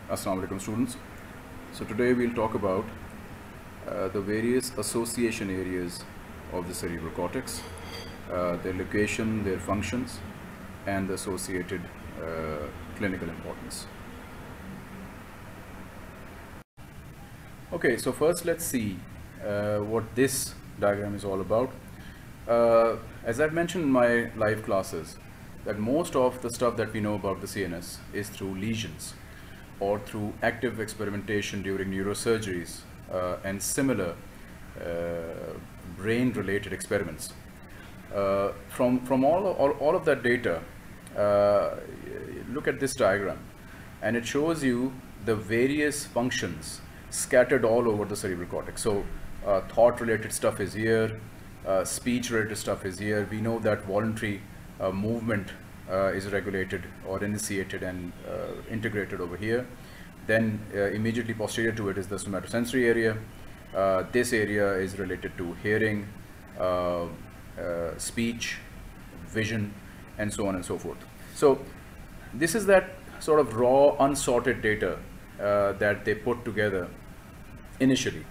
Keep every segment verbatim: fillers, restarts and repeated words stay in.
Assalamu alaikum students. So today we'll talk about uh, the various association areas of the cerebral cortex, uh, their location, their functions, and the associated uh, clinical importance. Okay, so first let's see uh, what this diagram is all about. Uh, as I've mentioned in my live classes, that most of the stuff that we know about the C N S is through lesions or through active experimentation during neurosurgeries uh, and similar uh, brain-related experiments. Uh, from from all, all, all of that data, uh, look at this diagram, and it shows you the various functions scattered all over the cerebral cortex. So uh, thought-related stuff is here, uh, speech-related stuff is here. We know that voluntary uh, movement Uh, is regulated or initiated and uh, integrated over here. Then uh, immediately posterior to it is the somatosensory area. Uh, this area is related to hearing, uh, uh, speech, vision, and so on and so forth. So this is that sort of raw, unsorted data uh, that they put together initially.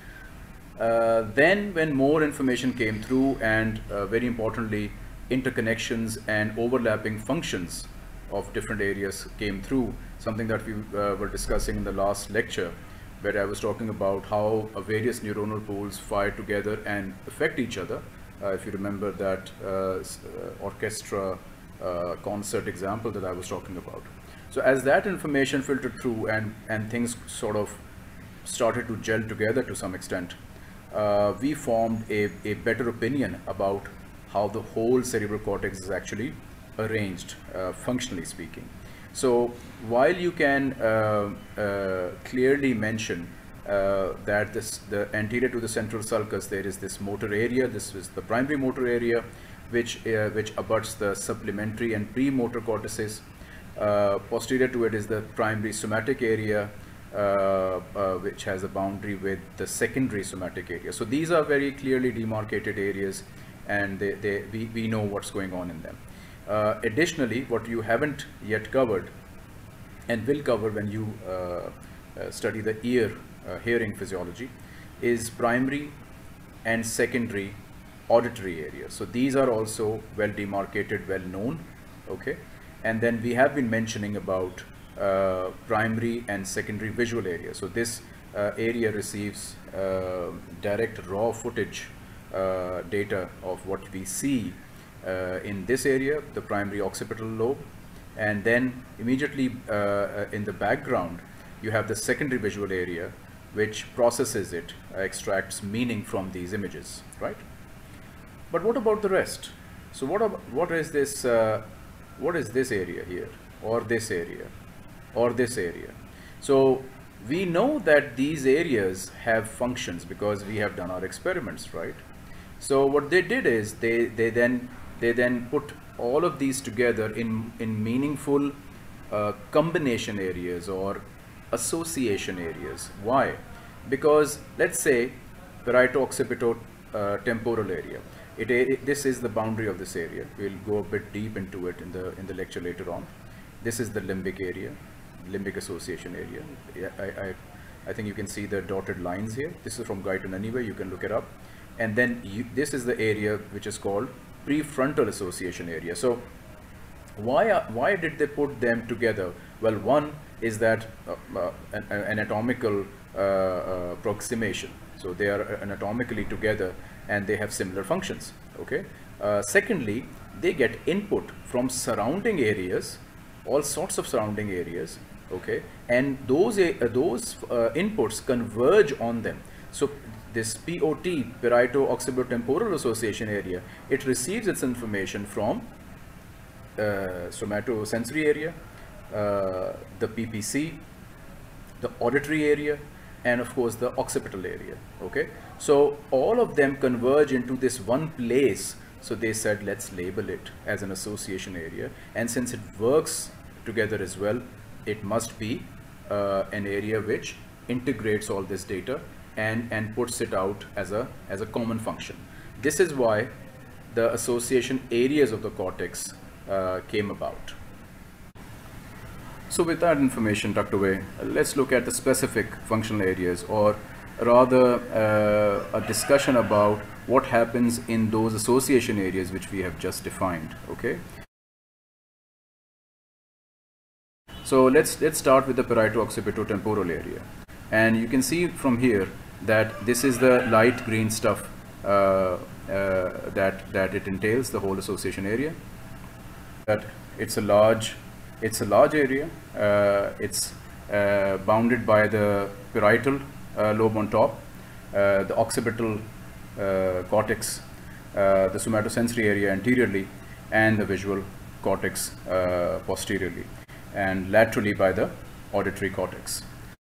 Uh, then when more information came through, and uh, very importantly, interconnections and overlapping functions of different areas came through, something that we uh, were discussing in the last lecture, where I was talking about how uh, various neuronal pools fire together and affect each other. Uh, if you remember that uh, uh, orchestra uh, concert example that I was talking about. So as that information filtered through and, and things sort of started to gel together to some extent, uh, we formed a, a better opinion about how the whole cerebral cortex is actually arranged, uh, functionally speaking. So while you can uh, uh, clearly mention uh, that this, the anterior to the central sulcus, there is this motor area. This is the primary motor area, which uh, which abuts the supplementary and premotor cortices. Uh, posterior to it is the primary somatic area, uh, uh, which has a boundary with the secondary somatic area. So these are very clearly demarcated areas, and they, they, we, we know what's going on in them. Uh, additionally, what you haven't yet covered and will cover when you uh, uh, study the ear uh, hearing physiology is primary and secondary auditory areas. So these are also well demarcated, well known, okay? And then we have been mentioning about uh, primary and secondary visual areas. So this uh, area receives uh, direct raw footage Uh, data of what we see uh, in this area, the primary occipital lobe, and then immediately uh, in the background you have the secondary visual area, which processes it, uh, extracts meaning from these images, right? But what about the rest? So what about, what is this uh, what is this area here, or this area, or this area? So we know that these areas have functions because we have done our experiments, right? So what they did is they they then they then put all of these together in in meaningful uh, combination areas or association areas. Why? Because let's say parieto-occipito-temporal uh, area. It, it this is the boundary of this area. We'll go a bit deep into it in the in the lecture later on. This is the limbic area, limbic association area. Yeah, I I, I think you can see the dotted lines here. This is from Guyton anyway. You can look it up. And then you, this is the area which is called prefrontal association area. So why are, why did they put them together? Well, one is that uh, uh, an, an anatomical uh, uh, approximation. So they are anatomically together and they have similar functions. Okay. Uh, secondly, they get input from surrounding areas, all sorts of surrounding areas. Okay, and those uh, those uh, inputs converge on them. So this P O T, parieto-occipitotemporal association area, it receives its information from uh, somatosensory area, uh, the P P C, the auditory area, and of course the occipital area. Okay, so all of them converge into this one place. So they said, let's label it as an association area, and since it works together as well, it must be uh, an area which integrates all this data and and puts it out as a as a common function. This is why the association areas of the cortex uh, came about. So with that information tucked away, let's look at the specific functional areas, or rather uh, a discussion about what happens in those association areas which we have just defined. Okay. So let's let's start with the parieto-occipito-temporal area, and you can see from here that this is the light green stuff uh, uh, that that it entails, the whole association area. That it's a large it's a large area. Uh, it's uh, bounded by the parietal uh, lobe on top, uh, the occipital uh, cortex, uh, the somatosensory area anteriorly, and the visual cortex uh, posteriorly, and laterally by the auditory cortex.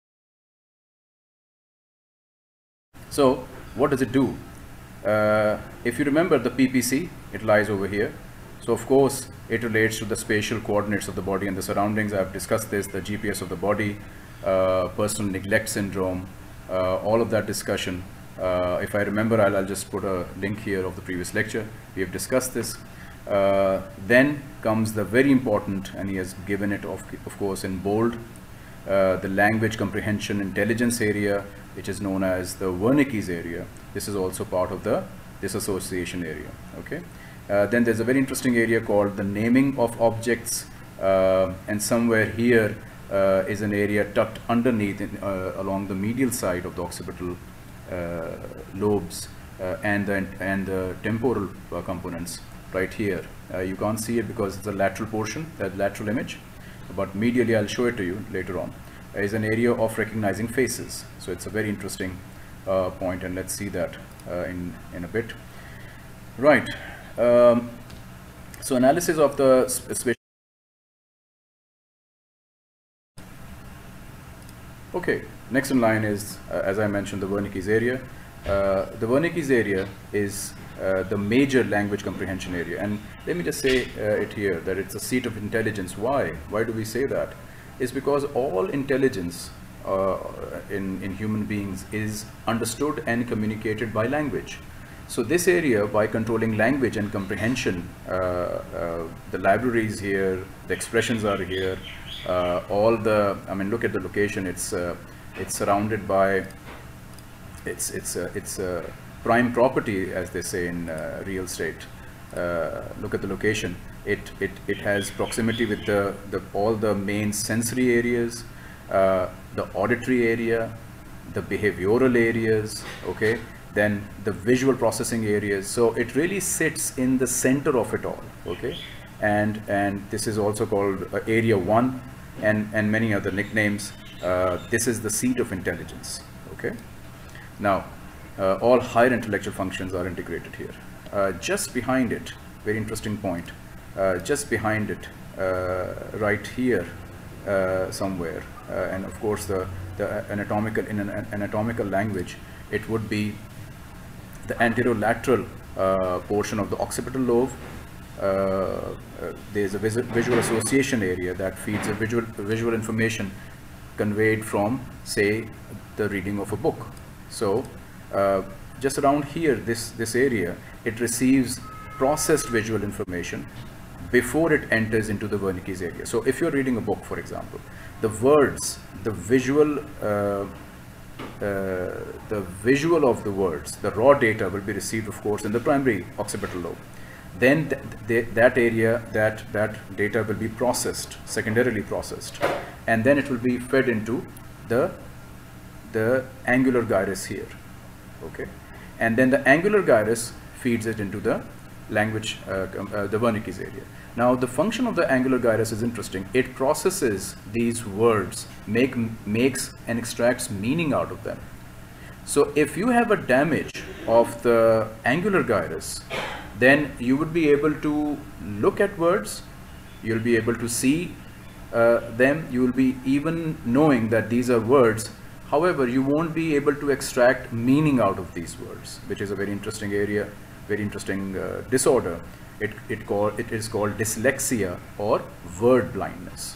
So what does it do? Uh, if you remember the P P C, it lies over here. So of course it relates to the spatial coordinates of the body and the surroundings. I've discussed this, the G P S of the body, uh, personal neglect syndrome, uh, all of that discussion. Uh, if I remember, I'll, I'll just put a link here of the previous lecture. We have discussed this. Uh, then comes the very important, and he has given it of, of course in bold, uh, the language comprehension intelligence area, which is known as the Wernicke's area. This is also part of the disassociation area. Okay. Uh, then there's a very interesting area called the naming of objects, uh, and somewhere here uh, is an area tucked underneath in, uh, along the medial side of the occipital uh, lobes uh, and the and the temporal uh, components. Right here, uh, you can't see it because it's a lateral portion, that lateral image, but medially I'll show it to you later on. Uh, is an area of recognizing faces. So it's a very interesting uh, point, and let's see that uh, in in a bit. Right. Um, so analysis of the spatial. Okay. Next in line is, uh, as I mentioned, the Wernicke's area. Uh, the Wernicke's area is uh, the major language comprehension area, and let me just say uh, it here that it's a seat of intelligence. Why? Why do we say that? It's because all intelligence uh, in, in human beings is understood and communicated by language. So this area, by controlling language and comprehension, uh, uh, the libraries here, the expressions are here, uh, all the, I mean, look at the location. It's uh, it's surrounded by, it's it's uh, it's a prime property, as they say in uh, real estate. Uh, look at the location. It it it has proximity with the the all the main sensory areas, uh, the auditory area, the behavioral areas. Okay. Then the visual processing areas. So it really sits in the center of it all. Okay. And and this is also called uh, area one, and and many other nicknames. Uh, this is the seat of intelligence. Okay. Now uh, all higher intellectual functions are integrated here. Uh, just behind it, very interesting point, uh, just behind it, uh, right here uh, somewhere, uh, and of course the the anatomical, in an anatomical language, it would be the anterolateral uh, portion of the occipital lobe. Uh, uh, there's a vis visual association area that feeds a visual visual information conveyed from, say, the reading of a book. So uh, just around here, this this area, it receives processed visual information before it enters into the Wernicke's area. So if you're reading a book, for example, the words, the visual uh, Uh, the visual of the words, the raw data will be received, of course, in the primary occipital lobe. Then th th that area, that that data will be processed, secondarily processed, and then it will be fed into the the angular gyrus here. Okay, and then the angular gyrus feeds it into the language, uh, uh, the Wernicke's area. Now the function of the angular gyrus is interesting. It processes these words, make, makes and extracts meaning out of them. So if you have a damage of the angular gyrus, then you would be able to look at words, you'll be able to see uh, them, you will be even knowing that these are words. However, you won't be able to extract meaning out of these words, which is a very interesting area, very interesting uh, disorder. It, it, call, it is called dyslexia or word blindness.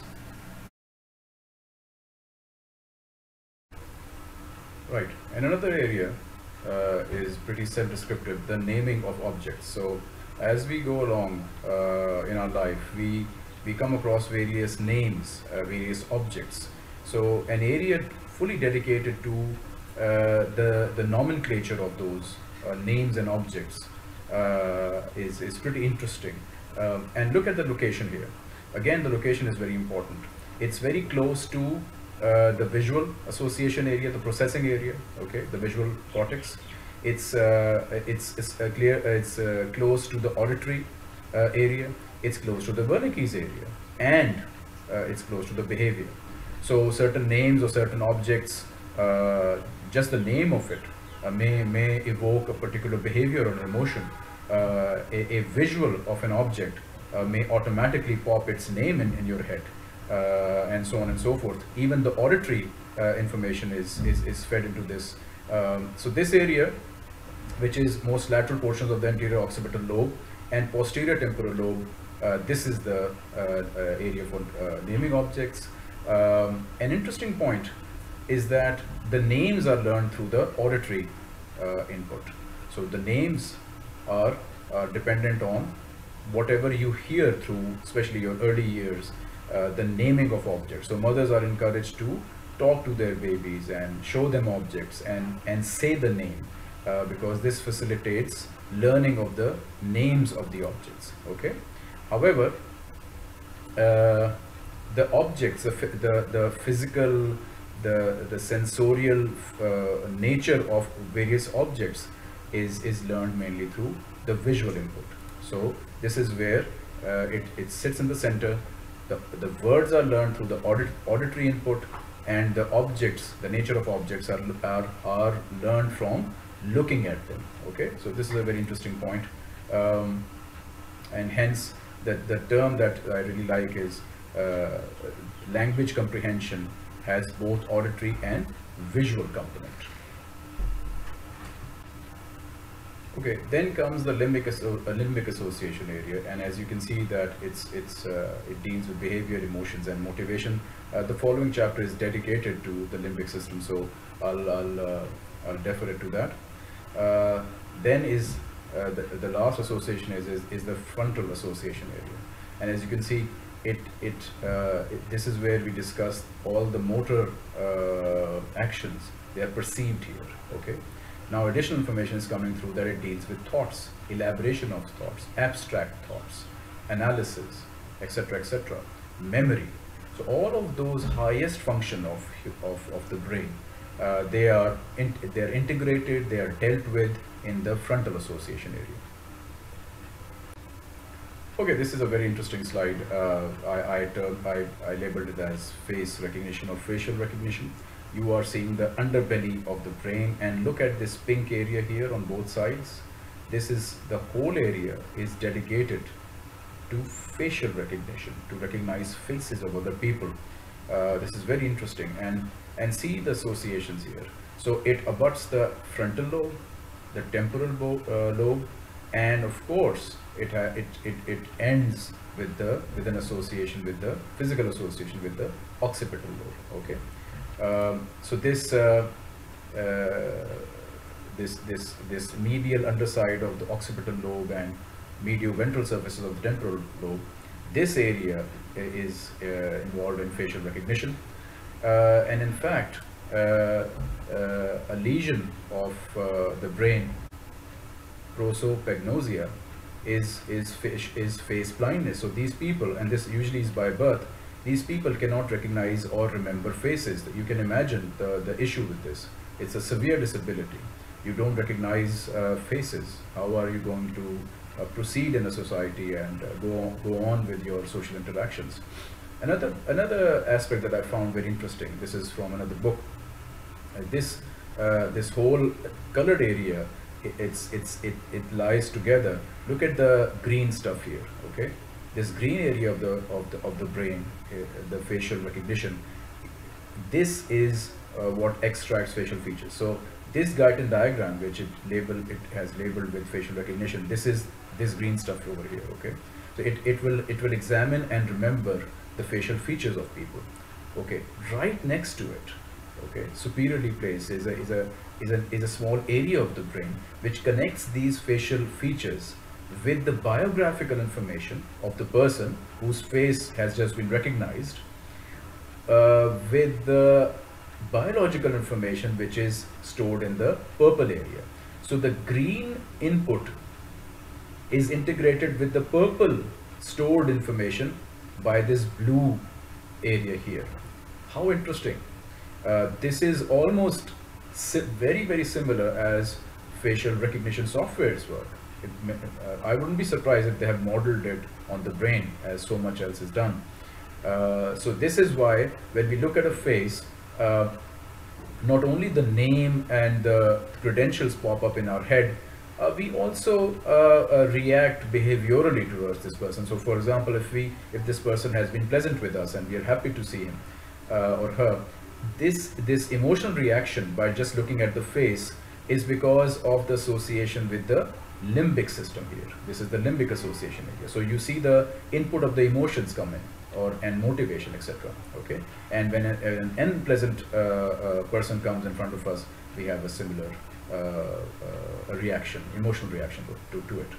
Right, and another area uh, is pretty self-descriptive, the naming of objects. So as we go along uh, in our life, we we come across various names, uh, various objects. So an area fully dedicated to uh, the, the nomenclature of those uh, names and objects uh, is, is pretty interesting. Um, and look at the location here. Again, the location is very important. It's very close to uh, the visual association area, the processing area, okay, the visual cortex. It's, uh, it's, it's, uh, clear, uh, it's uh, close to the auditory uh, area. It's close to the Wernicke's area, and uh, it's close to the behavior. So certain names or certain objects, uh, just the name of it uh, may, may evoke a particular behavior or an emotion. Uh, a, a visual of an object uh, may automatically pop its name in, in your head, uh, and so on and so forth. Even the auditory uh, information is, is, is fed into this. Um, so this area, which is most lateral portions of the anterior occipital lobe and posterior temporal lobe, uh, this is the uh, uh, area for uh, naming objects. Um, an interesting point is that the names are learned through the auditory uh, input. So the names are uh, dependent on whatever you hear through, especially your early years, uh, the naming of objects. So mothers are encouraged to talk to their babies and show them objects and, and say the name, uh, because this facilitates learning of the names of the objects, okay? However, uh, the objects, the, the, the physical, the, the sensorial uh, nature of various objects is, is learned mainly through the visual input. So this is where uh, it, it sits in the center. The, the words are learned through the audit, auditory input, and the objects, the nature of objects are, are, are learned from looking at them, okay? So this is a very interesting point. Um, and hence the, the term that I really like is uh, language comprehension has both auditory and visual component. Okay, then comes the limbic, asso uh, limbic association area, and as you can see that it's, it's, uh, it deals with behavior, emotions and motivation. Uh, the following chapter is dedicated to the limbic system, so I'll, I'll, uh, I'll defer it to that. Uh, then is uh, the, the last association is, is, is the frontal association area, and as you can see it, it, uh, it this is where we discuss all the motor uh, actions. They are perceived here, okay? Now additional information is coming through that it deals with thoughts, elaboration of thoughts, abstract thoughts, analysis, etc, et cetera, memory. So all of those highest function of, of, of the brain, uh, they are in, they are integrated, they are dealt with in the frontal association area. Okay, this is a very interesting slide. Uh, I, I, term, I, I labeled it as face recognition or facial recognition. You are seeing the underbelly of the brain, and look at this pink area here on both sides. This is the whole area is dedicated to facial recognition, to recognize faces of other people. Uh, this is very interesting, and and see the associations here. So it abuts the frontal lobe, the temporal uh, lobe, and of course it, ha it it it ends with the with an association with the physical association with the occipital lobe. Okay. Um, so this uh, uh, this this this medial underside of the occipital lobe and medioventral surfaces of the temporal lobe, this area is uh, involved in facial recognition, uh, and in fact uh, uh, a lesion of uh, the brain, prosopagnosia, is is face, is face blindness. So these people, and this usually is by birth, these people cannot recognize or remember faces. You can imagine the, the issue with this. It's a severe disability. You don't recognize uh, faces. How are you going to uh, proceed in a society and uh, go, on, go on with your social interactions? Another, another aspect that I found very interesting, this is from another book. Uh, this, uh, this whole colored area, it, it's, it's, it, it lies together. Look at the green stuff here, okay? This green area of the of the of the brain, uh, the facial recognition, this is uh, what extracts facial features. So this Guyton diagram, which it label it has labeled with facial recognition, this is this green stuff over here. Okay, so it it will it will examine and remember the facial features of people. Okay, right next to it, okay, superiorly placed is a is a is a is a small area of the brain which connects these facial features with the biographical information of the person whose face has just been recognized, uh, with the biological information which is stored in the purple area. So the green input is integrated with the purple stored information by this blue area here. How interesting. Uh, this is almost si very, very similar as facial recognition softwares work. It, uh, I wouldn't be surprised if they have modeled it on the brain as so much else is done. Uh, so this is why when we look at a face, uh, not only the name and the credentials pop up in our head, uh, we also uh, uh, react behaviorally towards this person. So for example, if we if this person has been pleasant with us and we are happy to see him uh, or her, this this emotional reaction by just looking at the face is because of the association with the limbic system here. This is the limbic association area. So you see the input of the emotions come in, or and motivation, et cetera. Okay, and when a, an unpleasant uh, uh, person comes in front of us, we have a similar uh, uh, a reaction, emotional reaction to, to, to it.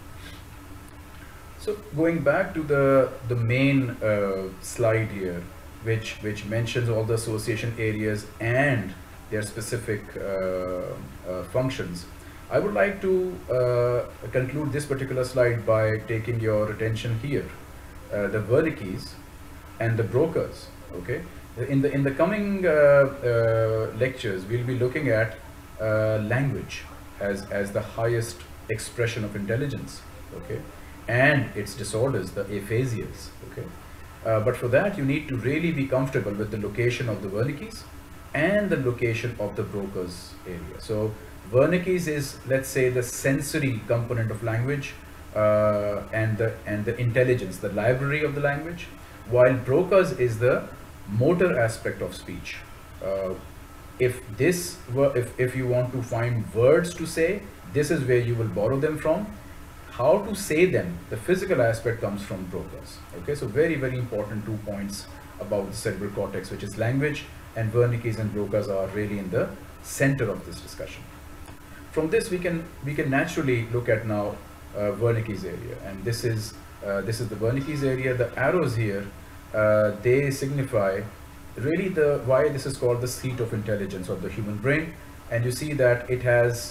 So going back to the the main uh, slide here, which which mentions all the association areas and their specific uh, uh, functions, I would like to uh, conclude this particular slide by taking your attention here, uh, the Wernicke's and the Broca's. Okay, in the in the coming uh, uh, lectures, we'll be looking at uh, language as as the highest expression of intelligence. Okay, and its disorders, the aphasias. Okay, uh, but for that you need to really be comfortable with the location of the Wernicke's and the location of the Broca's area. So Wernicke's is, let's say, the sensory component of language uh, and the and the intelligence, the library of the language, while Broca's is the motor aspect of speech. Uh, if this were, if, if you want to find words to say, this is where you will borrow them from. How to say them, the physical aspect comes from Broca's. Okay, so very, very important two points about the cerebral cortex, which is language, and Wernicke's and Broca's are really in the center of this discussion. From this we can we can naturally look at now uh, Wernicke's area, and this is uh, this is the Wernicke's area. The arrows here uh, they signify really the why this is called the seat of intelligence of the human brain, and you see that it has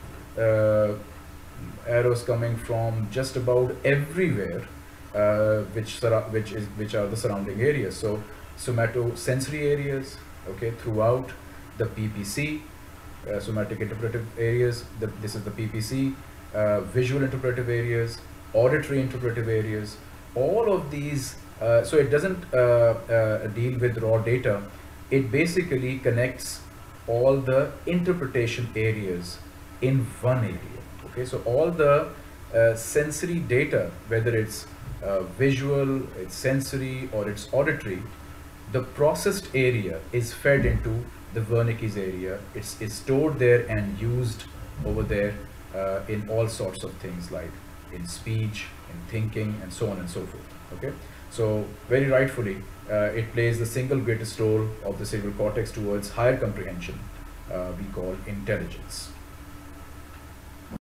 uh, arrows coming from just about everywhere, uh, which which is which are the surrounding areas. So somatosensory areas, okay, throughout the P P C. Uh, somatic interpretive areas, the, this is the P P C, uh, visual interpretive areas, auditory interpretive areas, all of these, uh, so it doesn't uh, uh, deal with raw data, it basically connects all the interpretation areas in one area. Okay, so all the uh, sensory data, whether it's uh, visual, it's sensory, or it's auditory, the processed area is fed into the Wernicke's area. It's, it's stored there and used over there uh, in all sorts of things, like in speech, in thinking, and so on and so forth. Okay, so very rightfully uh, it plays the single greatest role of the cerebral cortex towards higher comprehension, uh, we call intelligence.